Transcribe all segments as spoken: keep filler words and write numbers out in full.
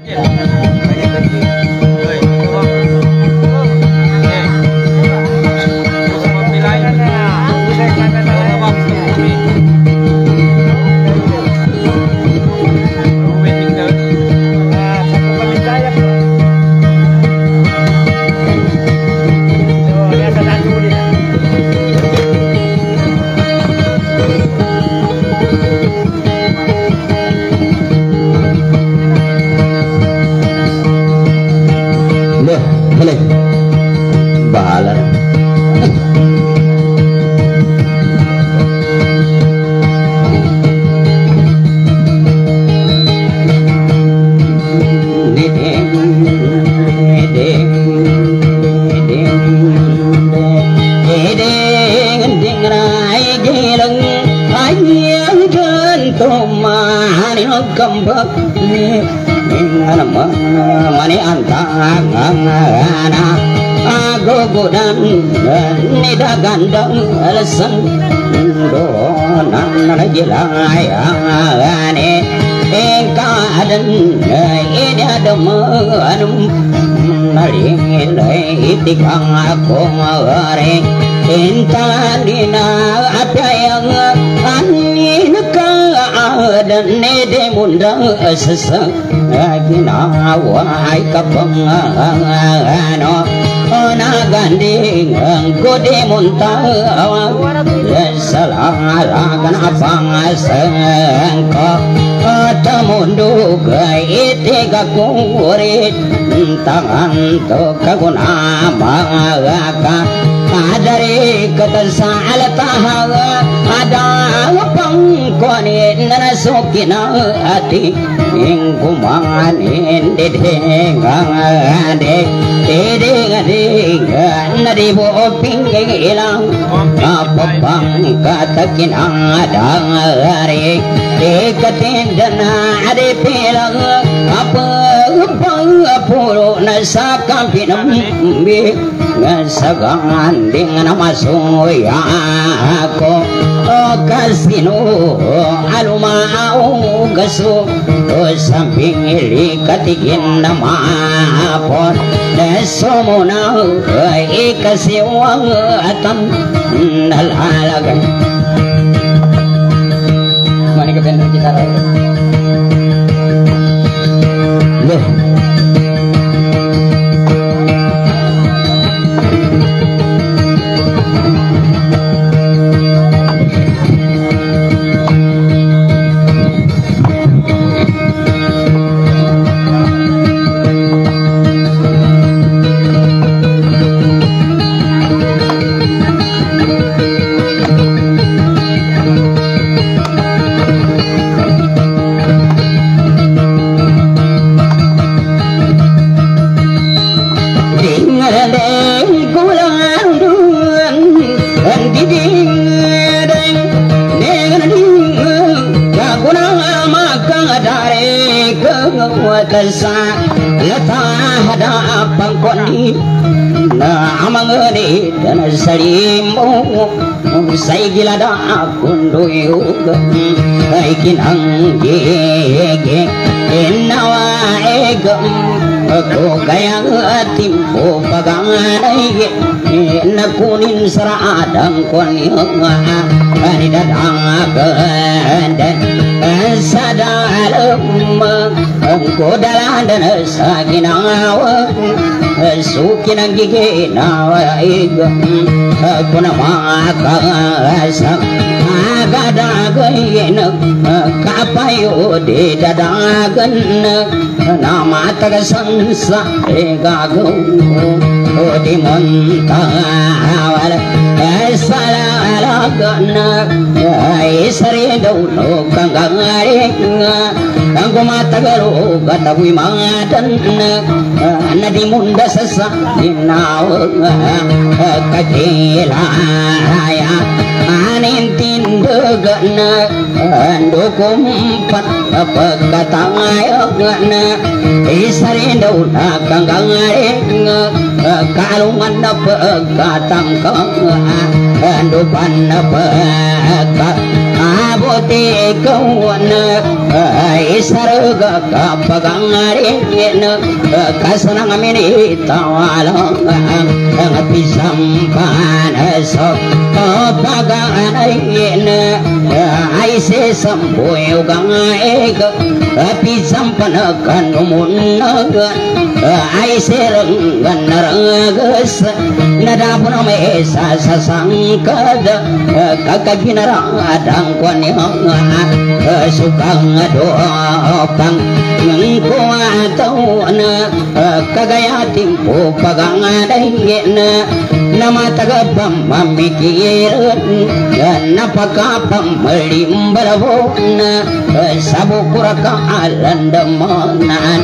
mani antangana aku gudan nida gandang alasan donan jelangane engkadan ini ada manum naling itikang aku ngare intandina apa yang anin dan nede mundang sesak agina wai kapangano ona ganding gode muntang salalagan apang sangko tamundu ite gakurit tangan to kaguna mangaka adari katasal tahaga ada pangkoni narasukina ati ingkumanin dedengade dedengade nadibo pingilang apapang katakin adangare dekatindana ade pilang apa pang apuro nasakampinam bi ngasagan dengan masuya ako kasino alumau gaso samping ili katigin na mapon neso na ikasiwang atan nalalagan mani ka benar kita loh Kasa lata hada pangkoni na amangani dan salimu sai gilada kundoyu ai kinang ge enawa egam ko gayang timpo pagangai na kunin saradang koni ani dadang ganda sadalum ko dalan dan saginawa sukinang giginawa igam kuna makasa agadagan kapayo de dadagan nama tagasansa egagaw di montawal salalagan isari daw no kanggaring ang kumatagalo katawi mangadan na di munda sa sakinaw kakilaya anintindagan ando kumpat pagkatangayagan isari daw na kanggaring kalungan na pagkatangkang andupan na pagka abuti kawan ay sarga kapagangarin kasanang minitawalang ang pisampan so paganayin ay sesampuy ugang pisampan kanumunag ay seranggan narangas nadapon ang may sasasangkad kakaginarang kwanyang sukang doopang ngkuataw na kagayating po pagangadayin na matagapang mamikiran napakapang malimbalabo na sabukura ka alandamanan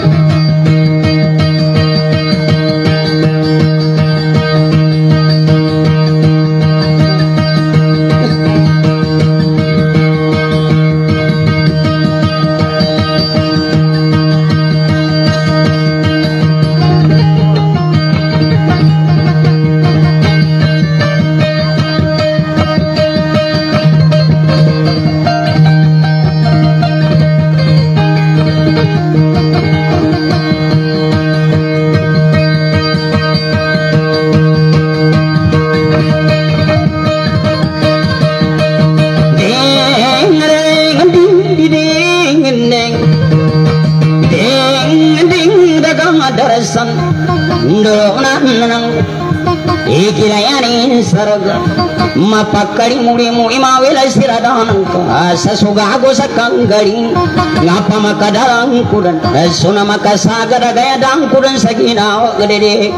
ikilayanin sarga mapakari muri muri mawila siradan ka sasugago sa kanggaling ngapa makadalang kudan suna makasagada gaya dang kudan sa ginawa gede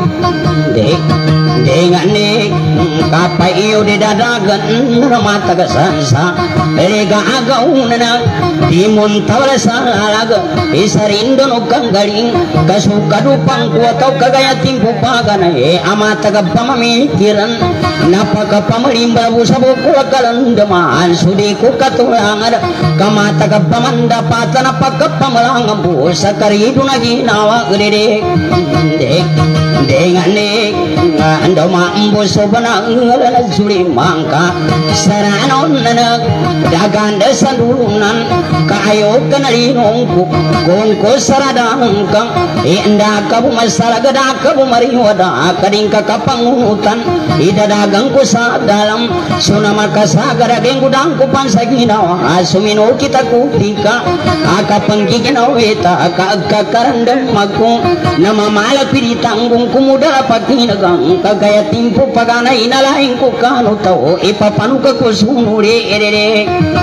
de dengan ne kapai iyo de dadagan mata kasansa erega agauna timun tawala salaga isarindo no kanggaling kasukadupang kuataw kagaya timpo pagana e amata pamamikiran napakapamalimba busabo kulakalandaman sudi ko katulangan kamata kapamanda pata napakapamalangan busa karido na ginawa gede de dengan ne ando maambo sobanang na suri mangka saranon na daganda sandurunan kayo kanalinong ko kung ko saradang kang inda kabu masaraga da kabu mariwada kading kakapangutan idadagang ko sa dalam suna makasagara ding gudang ko pansaginawa asumino kita kutika akapanggiginaw ita akakakarandang magkong namamalat piritanggung kumudara pagkinagang kagaya timpo pagana inalaing ko kano tao ipapanuka ko sunuri erere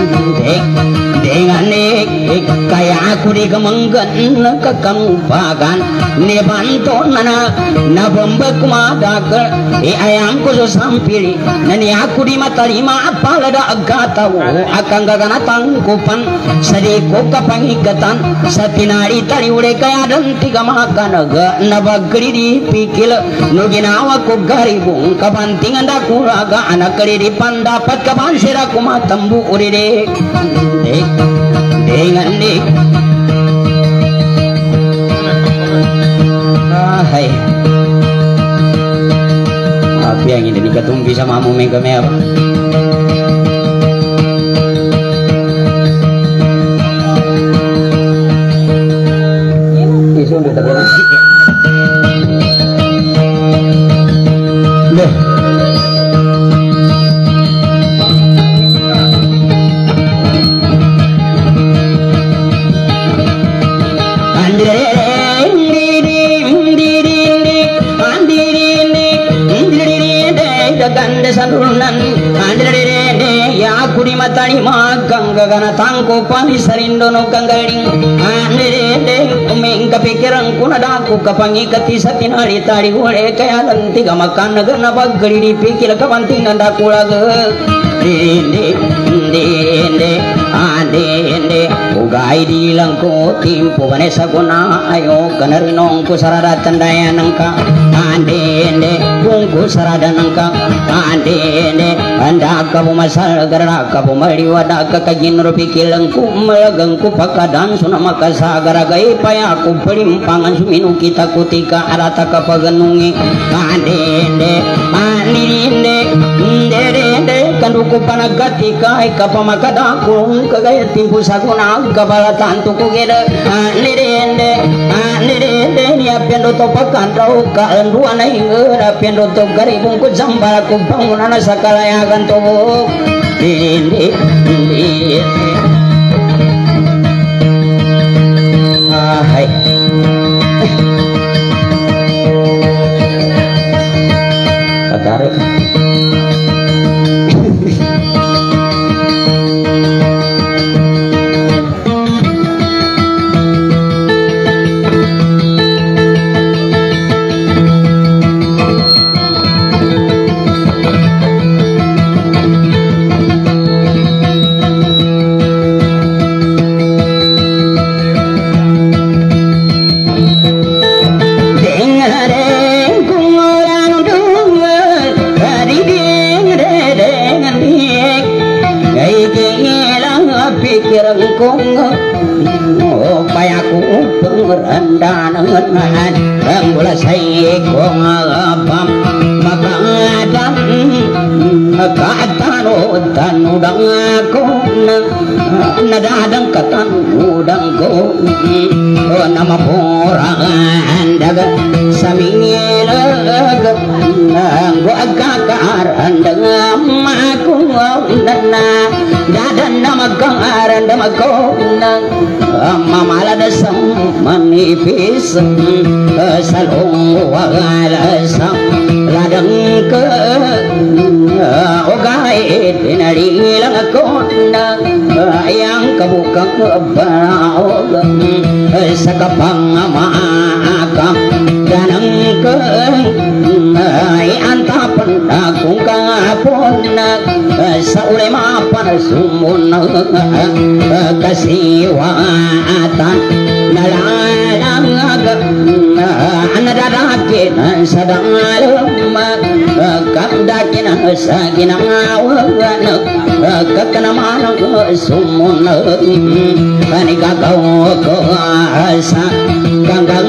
dengan ne kaya aku di kemanggan kekamupagan ne banton nana na bambak madakal e ayam ko so sampili nani aku di mata lima apalada agatao akan gagana tangkupan sadi ko kapangikatan sa tinari tari ure kaya dan tiga makanaga na bagri di pikil no ginawa ko garibong kabantingan da kuraga anak kali di pandapat kabansira ko matambu uride dengan nih ah hai apa yang ini dikatumpi sama mu mega merah isu udah terberes deh ganda sandunan andrede ya kuri matani magang gagana tangko pani sarindo no kanggaling andrede umeng kapikiran kuna daku kapangi kati satinari tari ule kaya lanti gamakan nagana bagari di pikir kapantingan daku laga dende dende ande ande ugai di langko timpu bane saguna ayo kanarinong ku sarada tandaya nangka ande ande kungku sarada nangka ande ande anda ka bumasal gara ka bumali wada ka kagin rupikilang ku malagang ku pakadan sunama ka sagara gai paya ku pelimpangan suminu kita kutika arata ka paganungi ande ande ande ande ande ande kanduku panagati kai ka pamakada kung kagaya timpu saguna kabalatan tuku gede nirende nirende ni apendo to pakandrau ka anduan ingeun apendo to garibung ku jambara ku bangunan sakalayagan to nirende nirende ah hai katarik payaku pengerandanan yang bola saya kong abam magadam katan udan udang aku nadadang katan udang ko nama porangan daga samingil go agakaran dengan aku nana dadan nama kangaran nama ko mamala dasam manipis salong walasam ladang ke ogai tinarilang ako na yang kabukang baraog sa kapangamaakam danang ke ay antapan akong kahapon na sa ulema para sumunag kasiwatan nalalangag nadarakin sa dangalam kapdakin sa ginangawan kakanamanang sumunag panigagaw ko sa ganggang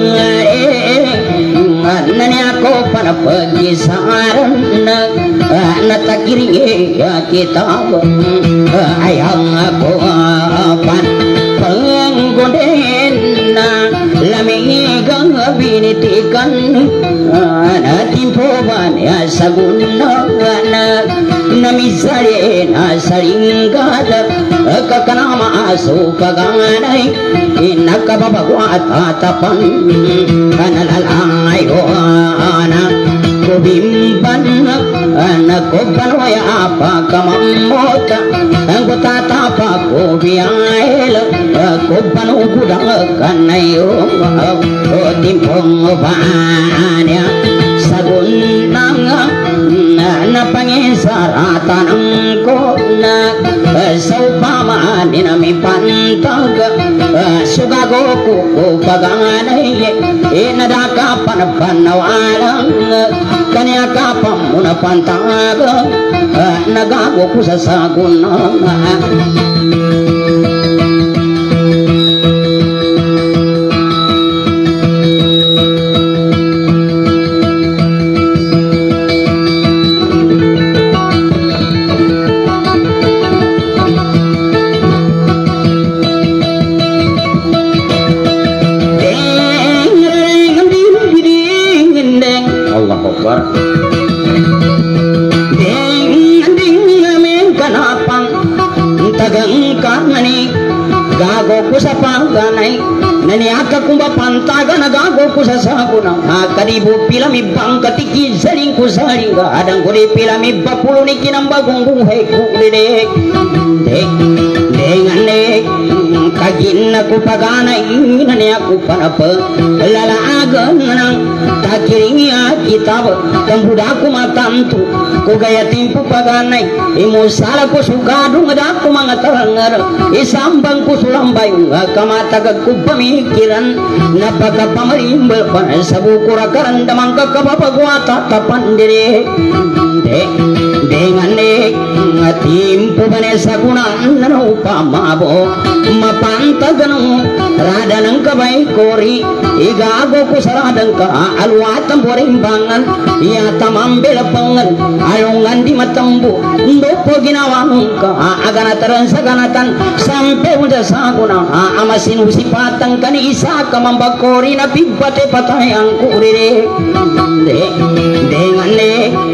nani ako panapagisaran na natakiring kitab ayang ako pan panggoden na lamigang binitikan natin po ba niya sa gunawan namisari na saringkada kakanama aso paganay inakababagwat atapan kanalalayo anak kubimban anak kubanwaya apa kamamota ang kutatapa kubiyail kubanugudang kanayo timpong banya sagun nang napangisaratan ko na sa upama dinami pantag sugago ko paganay inadakapan panawalang kanya kapam muna pantag nagago ko sa sagun gago ko sa pangganay naniaka kumba pantaga na gago ko sa sabuna karibu pilamibang katiki saling ko saling adang ko di pilamibba pulo ni kinambagong buhay ko dek dek dengan dek kagina ku pagana inane aku panapa lala agan nang takiringia kitab tambudaku matantu ku gaya timpu paganai imu sala ku sugadu ngadaku mangatangar isambang ku sulambay kamata ku pamikiran napaka pamarimbal pan sabu kurakaran damang kakapapagwata tapan dire de dengan ne ngatimpu banesa kunan upamabo mapantaganu radanang kabay kori igago ku saradang ka alwatam borimbangan ya tamambel pangan alungan di matambu ndopo ginawang ka aganataran saganatan sampai udah saguna amasin usipatang kani isa kamambakori na pipate patayang kurire de dengan ne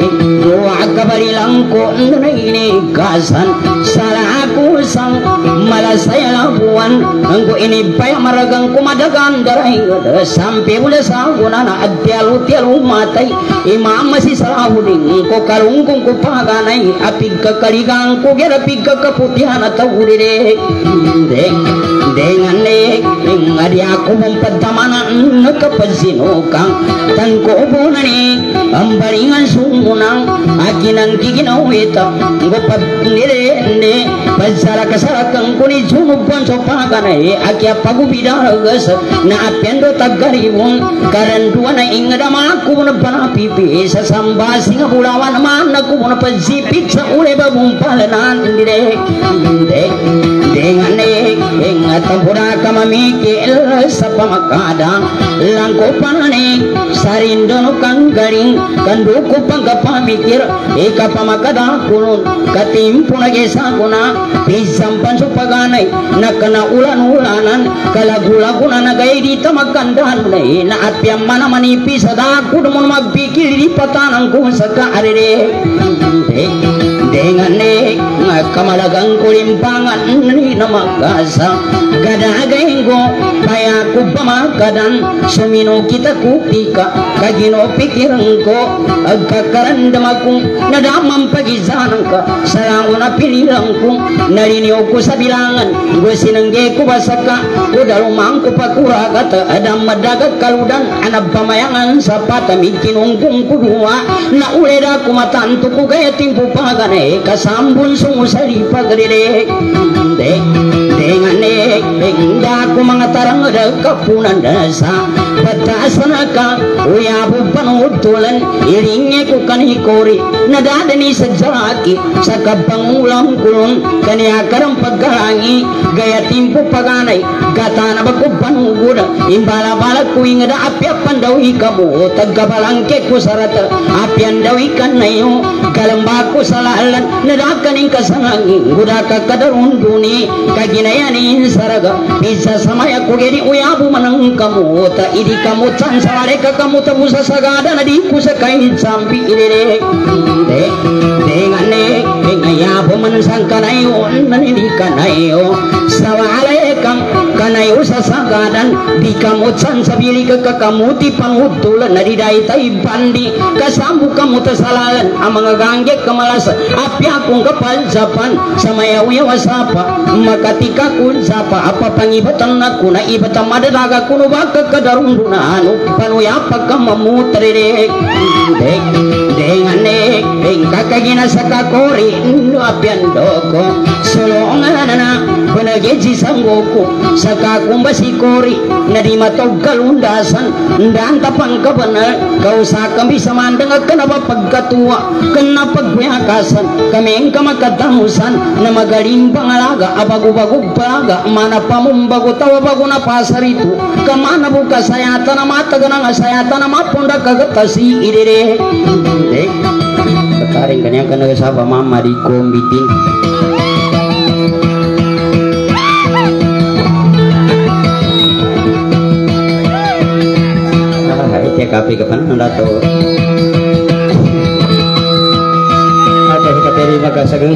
doa kabarilang ko ini kasan salah aku sang malas saya labuan angku ini payah maragang kumadagan darai sampai udah saguna na adyalu tialu matai imam masih salahuding ko kalungkung ku paganai api kekaligang ku gera pika keputihan atau urire de dengan ne ngadi aku mempertamanan kepesinukang tan ko bonani ambaringan sumunang akinang giginau eta gopat nire ne pasara kasarakang kuni jumupan sopaganai akia pagu bidara gas na apendo tagaribun karanduana ingada aku na panapipi sa sambasi nga bulawan man aku na pazipit sa ule babung palanan dire de dengan ne ingat pura kamamikil sa pamakadang langko panane sarindon kang garing kanduko pagkapamikir ika pamakada kunun katimpu na gesa kuna pisampan supaganay nakana ulan-ulanan kalagulagunan na gay di tamagandahan munay na at piyamman na manipis sa dako naman magpikil di patanang kung sa kaarire dengan ne kamalagang kulimpangan ni na magasa kadagay ko kaya ko pamakadan sumino kita kupika kagino pikiran ko agkakaramdam akong nadamang pagisanan ka sarang na pililang ko naliniw ko sa bilangan gusinangge ko basaka ko dalumang ko pakuragat adam madagat kaludan anab pamayangan sa patamig kinungkong kudua na uleda ko matanto ko kaya timpo pagane kasambun sumusali pagdire de dengan ne hingga ko mga tarang ada kapunan dasa patasan ka uyabu panutulan iringnya ko kanikori nadadani sa jaki sa kapangulang kulon kaniya karang pagkarangi gaya timpo paganay gatana ba ko panuguda imbala-bala ko ingada apyapan daw ikamu tagkabalangke ko sarata apyan daw ikanayo kalamba ko sa lalan nadakaning kasangangi guda kakadarun duni kaginayanin saraga bisa samaya ko gedi uyabu manang kamu ta idi kamu tan saware ka kamu tamu sa sagada na di ko sa kain sampi ire de dengan ne ngayabu mansang kanayo nanini kanayo sawale kam kanayo sa sagadan di kamu tan sabili ka kamu ti pangutulan na di dai tai bandi kasambu kamu ta salalan amang gangge kamalas api akong kapal japan samaya uya wasapa makatika kun sapa apa pangibatan aku na ibatan madadaga kuno baka kadarunduna anu panuya pagkamamutrire de dengan ne kakagina sakakori no apiandoko solonganana panageji sangoku sakakumbasi kori narima toggalundasan dan tapang kabanar kau sakam bisa mandang kenapa pagkatua kenapa pagbiakasan kami kamakadamusan na magaling pangalaga abago-bago baga mana pamumbago tawa bago na pasar itu kamana buka sayata na mataga na sayata na maponda kagatasi idire de kakaring kanya kana sa mama di kombitin ah itu kape kapan anda tahu ada kateri magasagang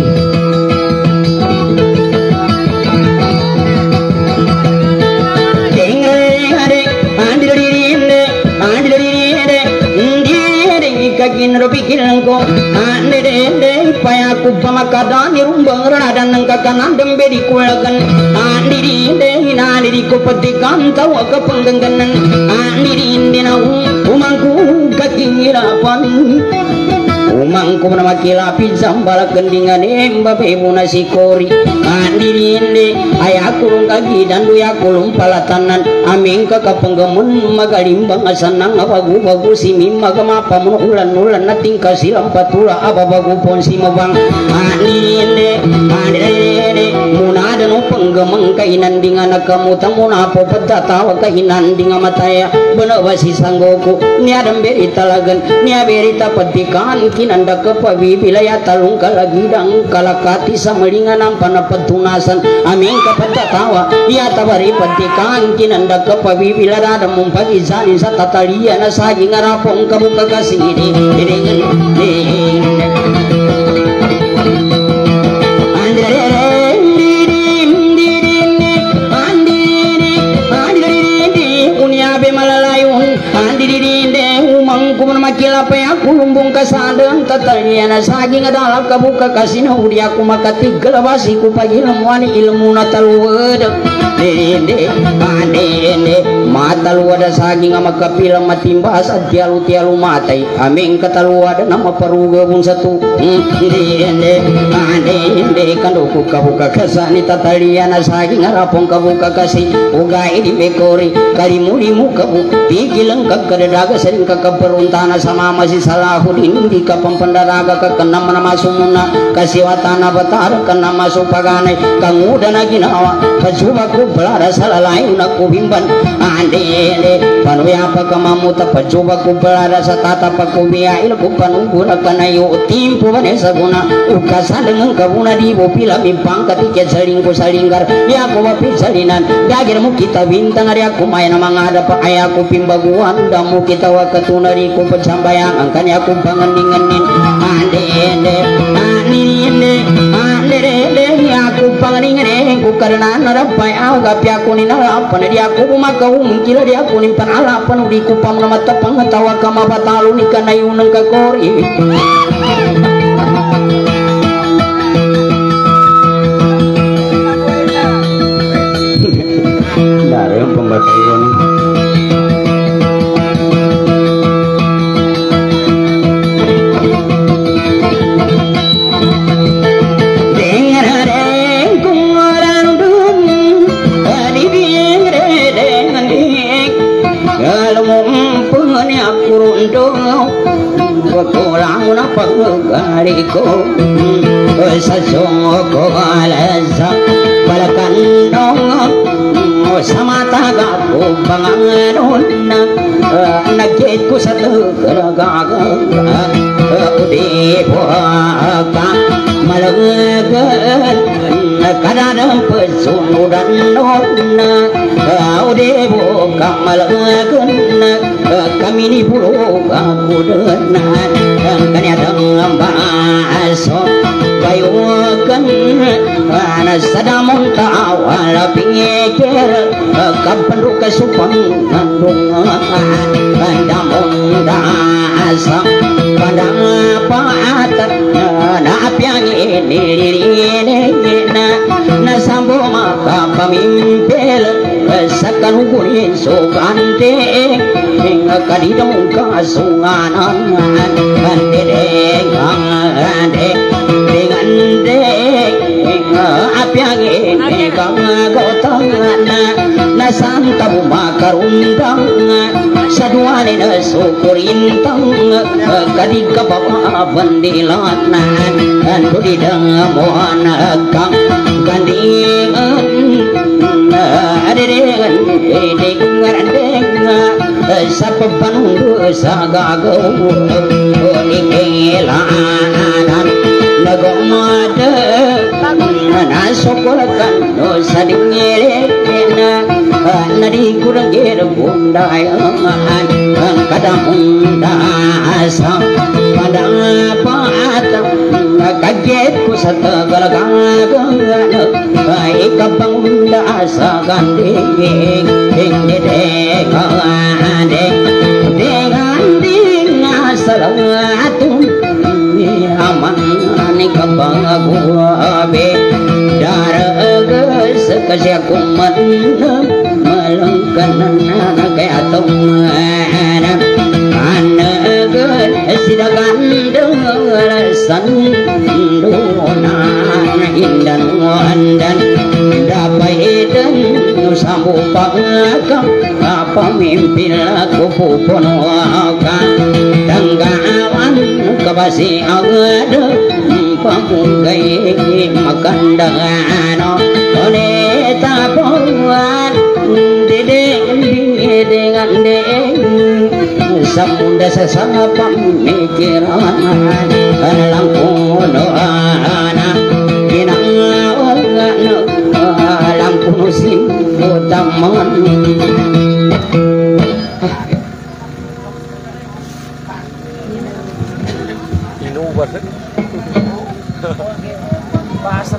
gagin ro pikiran ko ande de de paya ku pamakadan nirumbang radan nang kakanan dembe di kulagan andi di de hina di ko petikan tawa ka penggengganan andi di indina umangku kakirapan umang ko na makilapi sambal kendingan emba bebu nasi kori andi indi ayakulung kagi dan duya kulung palatanan amin ka kapenggemun magalimbang asanang abagu bagu simi magamapa mun ulan ulan nating kasilam patula ababagu pon si mabang andi indi andi indi munada no penggemeng kainan dengan kamu tamuna po pedatawa kainan dengan mataya benawasi sanggoku niadam berita lagan nia berita petikan nanda kepawi wilayah talung kalagidang kalakati samalingan ampana petunasan amin kapata tawa ya tabari petikan kinanda kepawi wilayah ada mumpagi zani satatalia nasagi ngarapong kamu kakasih ini makila pe aku lumbung kasadang tataliana saging adalah kabuka kasina udi aku makati gelabasi ku pagi lemuani ilmu nataluwed dende dende mataluwada saging maka pila matimbas tialu tialu matai aming kataluwada nama paruga bung satu dende dende kandoku kabuka kasani tataliana saging arapong kabuka kasi uga ini bekori kalimuri mukabu pikilang kakadaga sering kakaperuntana sama masih Salahuddin di kapang pendaraga ke kenam nama sumuna kasiwatana batar kena masuk pagane kangu dan ginawa pajubaku belara salah lain aku bimban ande ande panuya apa kamamu tapajubaku belara satata paku biail ku panungguna kana yu timpu vanesa guna ukasan dengan kabuna di bopila mimpang ketika selingku salinggar ya aku wapi salinan dagirmu kita bintang hari aku main mangada pa ayaku pimbaguan damu kita wakatunari ku sambayang angkanya aku pangening-ngenin ande ande ande ande ande ande aku pangening-ngening ku karena narapai aga piaku ni nalapan dia aku maka mungkin dia aku nimpan alapan di kupam nama tapang tawa kama batalu ni kana yunang kakori dari yang pembatalan kurang apa gariku sesungguh alasa balakan dong sama tagaku banganun nagitku satu geragaga di buaka malagan kadang pesunudan nona di buka malagan kami ni bulu aku denan kanya dengan baso bayukan anak sadamun tawal pingikir kapan ruka supang kandung kandamun dasa padang paat naap yang ini ini na sambo maka pamimpil sakan hukurin sugante hingga kadidong kasunganan ande ande dengan dek apiang ini kang gotangan na santa bumakarundang saduane na sukurintang kadika bapa bandilanan andu didang moana kang gandingan aderengan edengan dengan sapa panunggu sagagaw onikilanan nagomada nasokolakan no sadingirena nadi kurang gerbundayan kadamunda asa padang patang kaget ku satagalagang baik kabangunda asa ganding deng deng deng dengan ding asal lumana anagan sidagan dengalasan dunan indan wandan dapai dan sambu pagakam pemimpin aku pupunokan tanggawan kabasi agada pamugai makandangano oneta puan dideng dengan deng samunda sesama pemikiran langkung doana kinang langkung musim utaman bahasa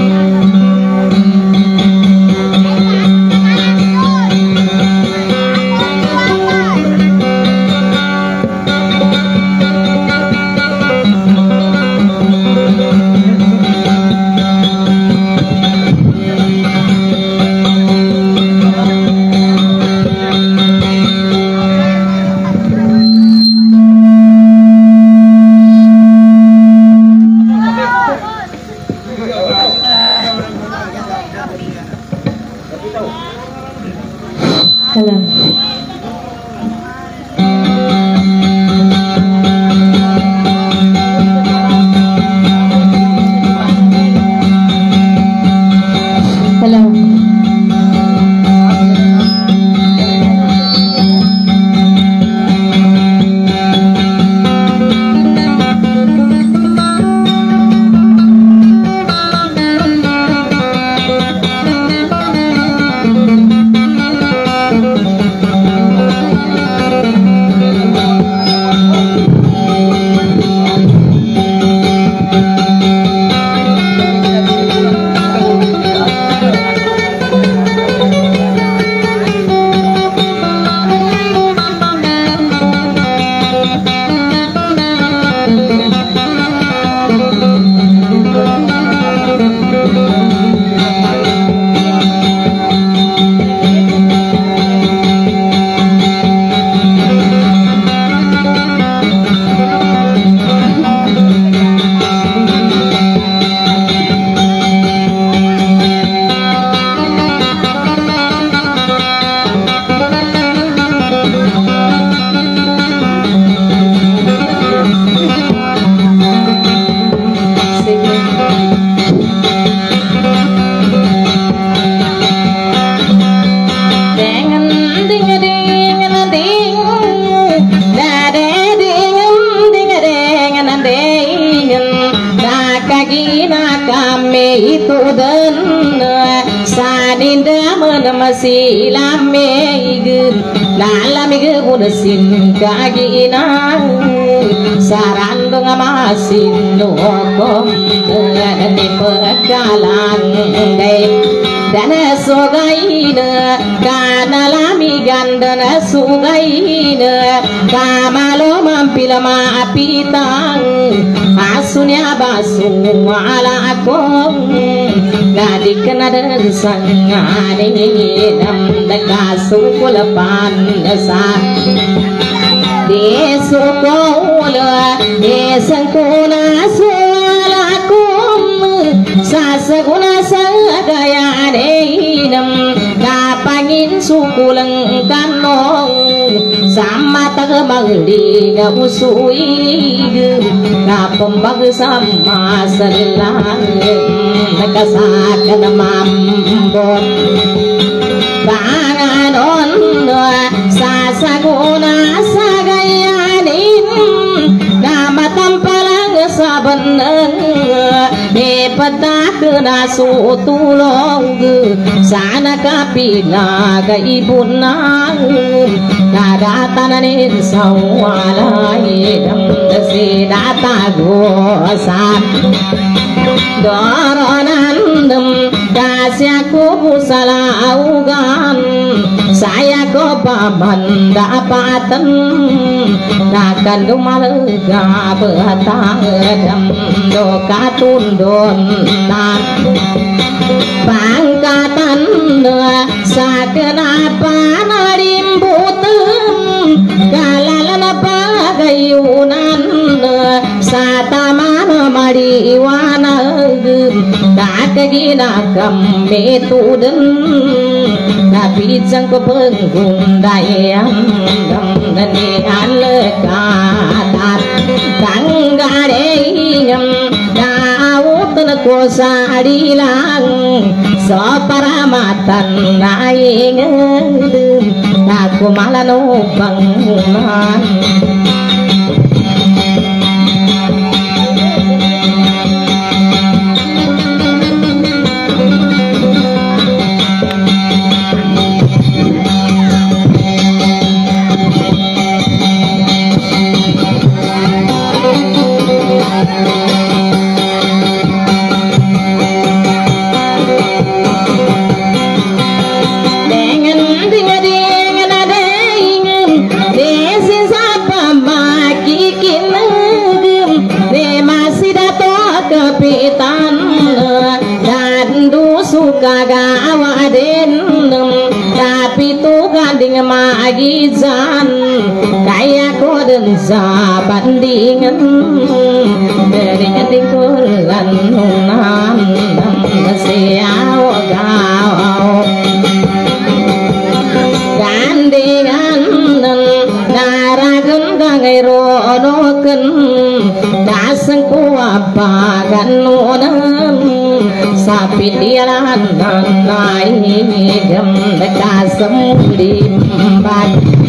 masih lamig lalamig udah sin kagina saran dong masin lokom di pekalan dai dana sogaina kana lamigan dana sogaina kamalo mampila maapitang asunya basu ala akong Nadik na dansang ani nam dakasu kulapan sa desu kola desang kuna sulakum sasaguna sagaya nam kapangin sukulang kanong sama tagamagli nga usui kapambag sama salang nakasakan na mambot panganon sasaguna sagayanin na matampalang sa banang ipatak na sutulong sana kapinagaibon na kadatanin sa walay si datagosan doronandem kasya ko salaugan saya ko pamandapatan nakan dumalaga batang do katundon nan pangkatan sa kenapa narimbut Kakagina kami tudun tapi jang kepenggung dayang dani alekatat tanggareyam dautun kosadilang saparamatan naing aku malah no bangunan tapi tuh ganding magizan kayak koden sa bandingan dari ganding kulan nunan siao gao gandingan naragun gangai ronoken daseng kuapa ganunan sapi diaran naik jam dekasem limbat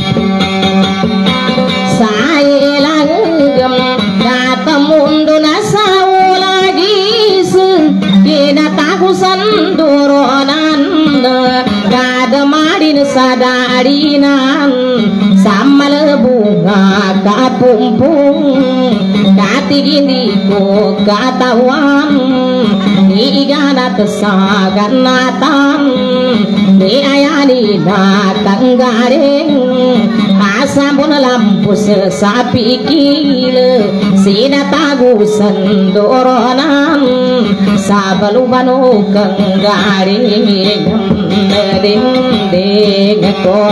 saya langgem kata mundu nasau lagi sen kena takusan doronan kada marin sadarinan sama lebunga kapumpung kati gini ko katawan igana tesagan natan ni ayani datang garing asambun lampu sesapi kile sina tagusan doronan sabalubanu kang garing ding ding ko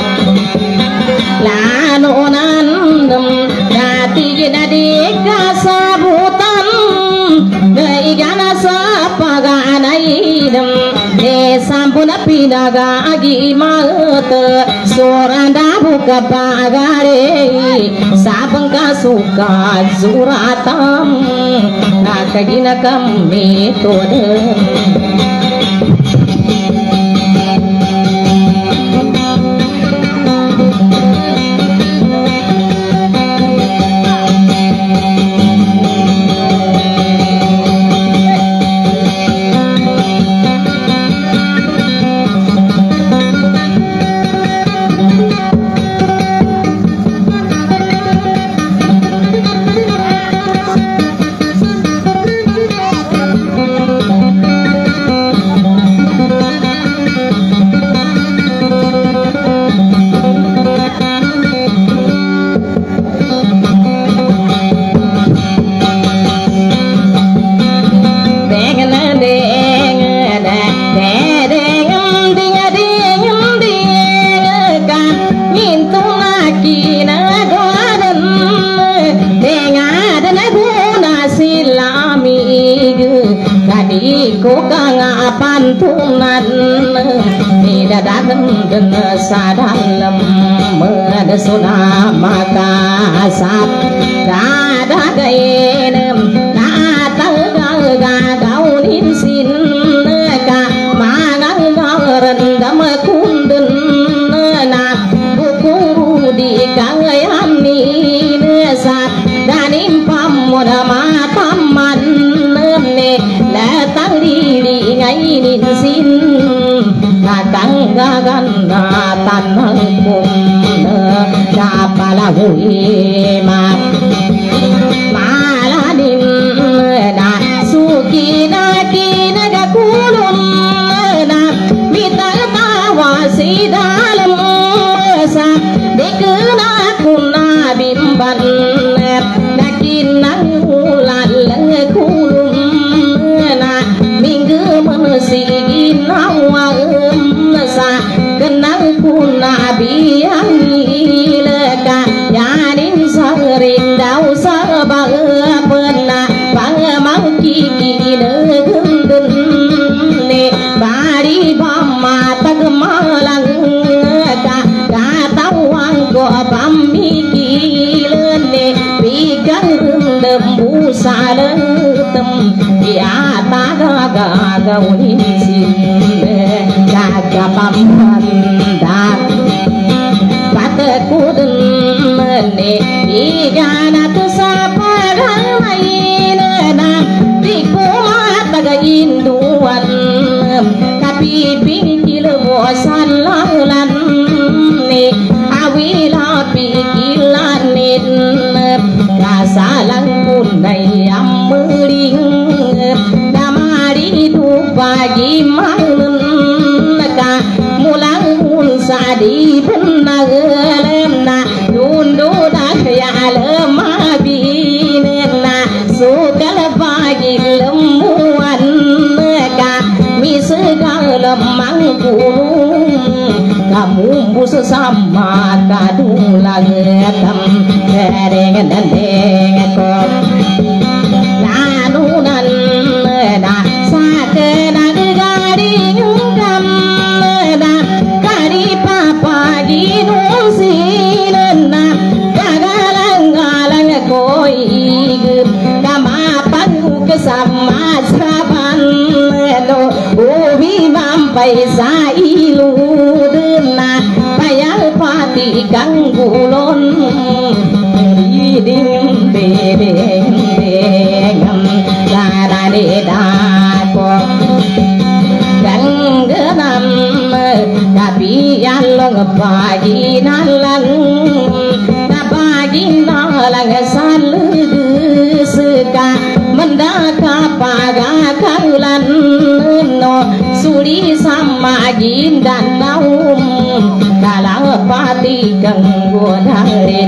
lanonan dati gina dikasabutan igana sapaganaidam e sampuna pinaga agi mata soranda buka pagare sabang kasuka zuratam nakagina kami todem pantunan tidak datang dengan sadalam medesuna maka sap kada gaenem kata gagaunin sin ka manang rendam kunden na bukuru di kangayani sap danim pamoda mataman ne datang diri ngainin sin natang gagan tanang kum kapala hui ma maladim na suki na kinaga kulun na mital tawa si dalam sa dekena kuna bimban nakin nang ulan kulun sigin awam sa kenang kuna biang leka yanin saring dau sabang pernah pang mang kiki negenden uni sinde jaga pamandang patekuden mene igana tusaparang mainena dikumat taga induan tapi bingkil bosan lalan ni awila pikilanin kasalang punai amring damari du pagi malun ka mulang mun sadi benagelna dundu dah ya lema binena sukal pagi lemuan ka misgal lemang gunung kamu bus sama kadung lagetam dereng dendeng kok lanunan na sakena garing kam na kari papa ginung sinena gagalang galang koi kama panu kesama saban lo ubi mampai sailu pati kanggulon riding bedeng degam larane dako ganggenam tapi along pagi nalang pagi nalang salu suka mendaka paga kaulan no suri sama gindan naum kalau pati ganggu darin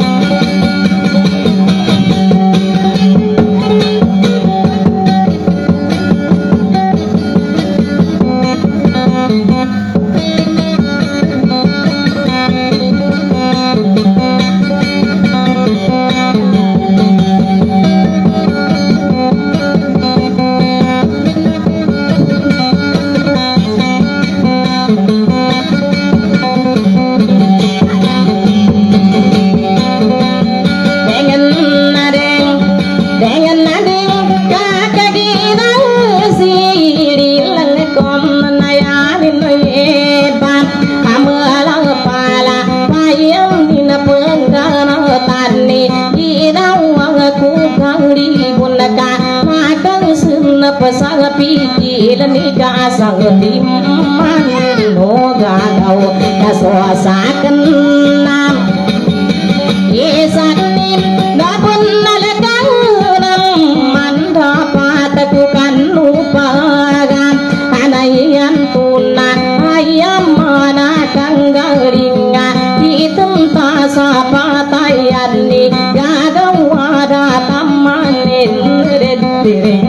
pasang pikir nikah sang timan noga kau kasosakan nam yesanin dapun nalakau nam mandapa takukan lupakan anayan tunan ayam mana kanggaringa hitam tasa patayan ni gagau ada tamanin redeng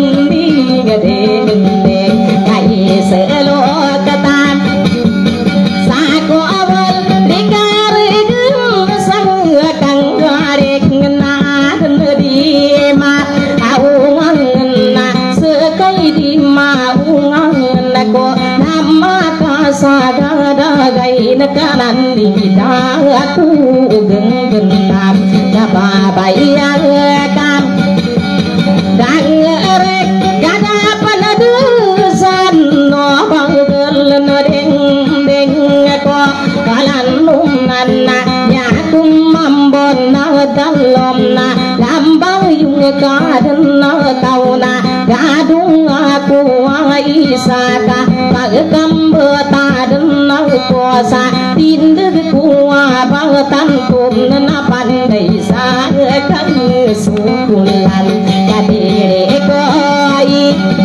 kai selo katan sako awal dikareng sang kang garek na di ma aungan na sekai di ma ungan ko nama kasada gai nakanan di aku genggenam apa bayar kan dan erek gada panadusan no bangel no deng deng ko kalan nunan na nyakum mambon na dalom na lambang yung kaden na tauna gadung aku isaka pagkambe taden na kosa tindig kuwa bangtan kum na pandai sa kan sukulan kadire koi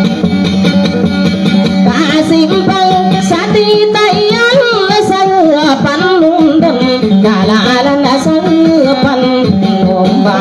kasimpang sati tayan sang panundem kalalan sang pan ngomba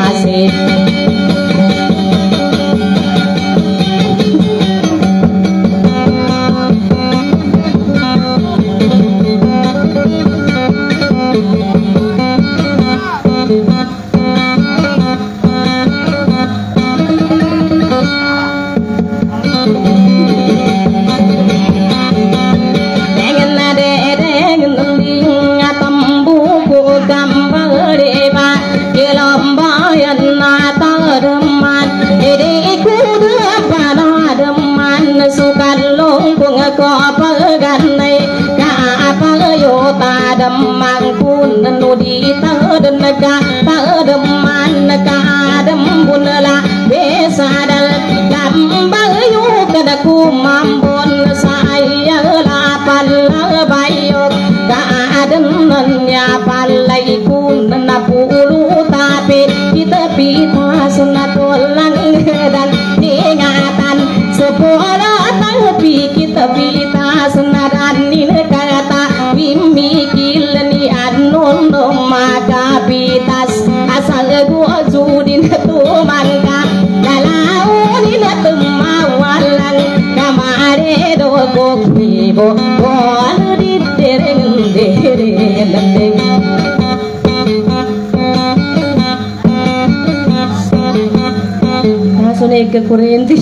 asal gua judin tu mangka dalau ni na tumawalan kamare do koki bo bon di dereng dereng langsung naik ke kurenti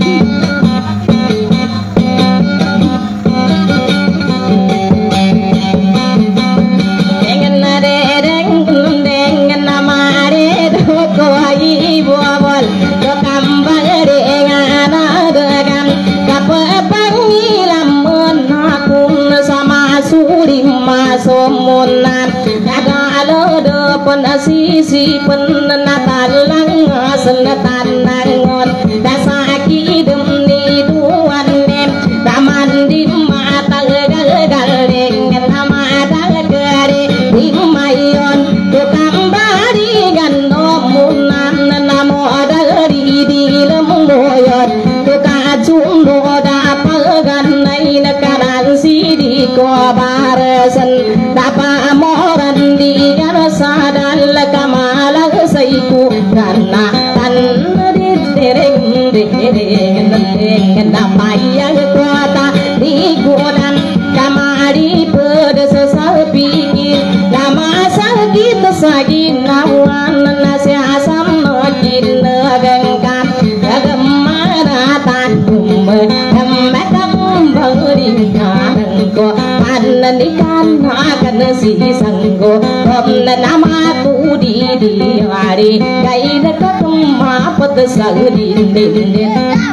somunan ada alo penasisi penatalang senatan nangon dasaki demni duan nem daman di mata gagal dengan nama gare di mayon tukang bari gandomunan namo dari di lemoyon tukang jundo dapat ganai nekaran sidi ko barasan dapa moran di sadal kamala saiku karena tan di dereng dereng dereng namanya kuata di godan kamari pedes sapikir lama sakit sakit nawan nasi asam makin negengkan gemara takum kamu berikan ko panen ikan akan si sanggo om nama tu di di hari gai dekat rumah pedes din din din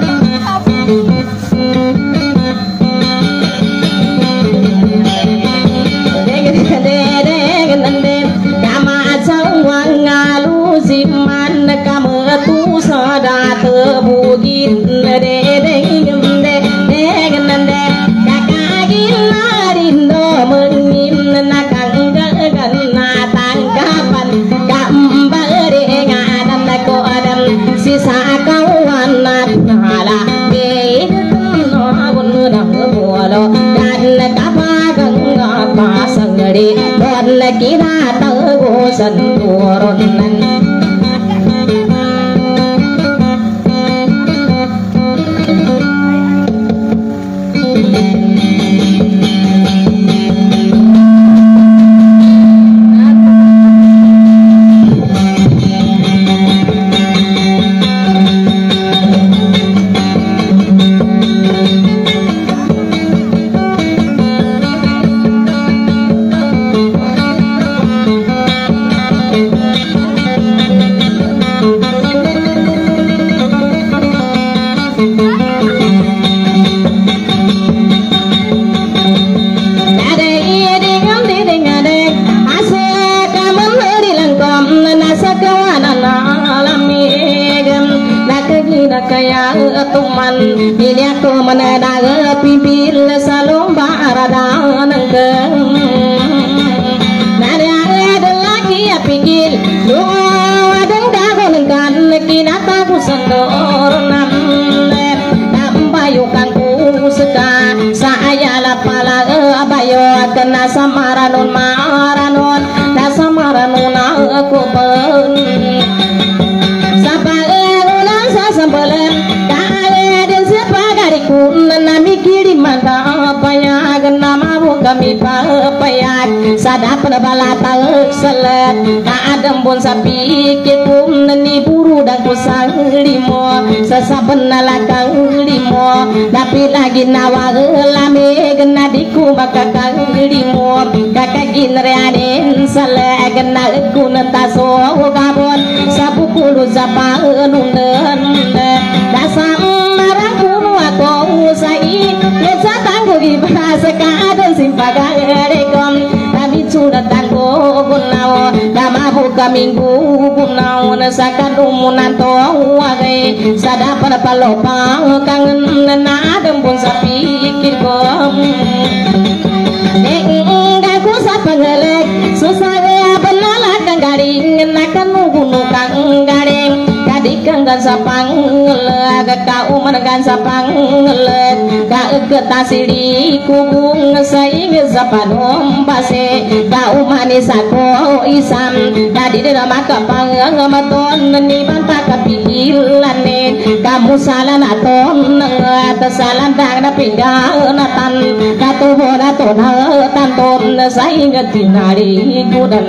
siman kamu tu sada tebugin de de de de kakagin marindo mengin nakang gagan tangkapan kambare ngadan ko adam sisa kawan nala be no gunna bolo dan kapagang pasangri don kira tago santuronan kaya tuman ini aku menada pipil salom barada nangkeng nada ada lagi pikir lu adeng dago nengkan kinata ku sendor nam nambayukan ku seka saya lapala abayo kena samaranun maranon na samaranun aku pen sambalan kaya dan sepagari kun nami kiri mata payag nama kami payag sadap balata selet kadang bon sapi kikum nani buru dan kusang limo sesaben lakang limo tapi lagi nawa lame gena diku maka kang limo kakak ginreanin sele gena kun taso gabon sabu kulu zapanun dasam marang kuno atau usai lesa tanggo bahasa kadang simpaga rekom kami sudah tanggo kunau dama buka minggu kunau nasakan umunan to wagai sadapan palopa kangen nadem pun sapi kirkom enggak ku sapangelek susah ya benala kang garing nakan gunung kang garing kadikang gansa panglet kau gansa panglet kau ketasili kubung saing zapanom base kau manis aku isam jadi nama kapang ngamaton ni banta kapikiran kamu salah naton atas salah dang na pinggang natan katu bona tona tanton saing tinari kudan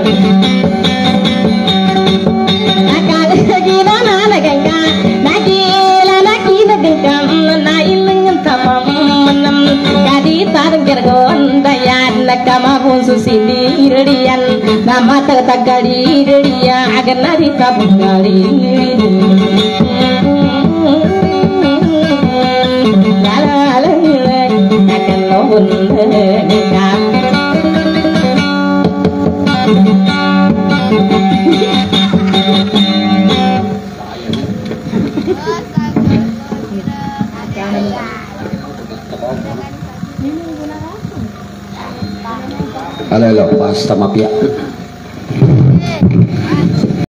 gina na naganga nagila nakina gengkam na ilengan tamam menam kadi tarang gergon dayan nakama bunsu sini irian nama tetakali irian agar nari kabungali lala lala akan lohun nekam Halo, lepas sama pihak.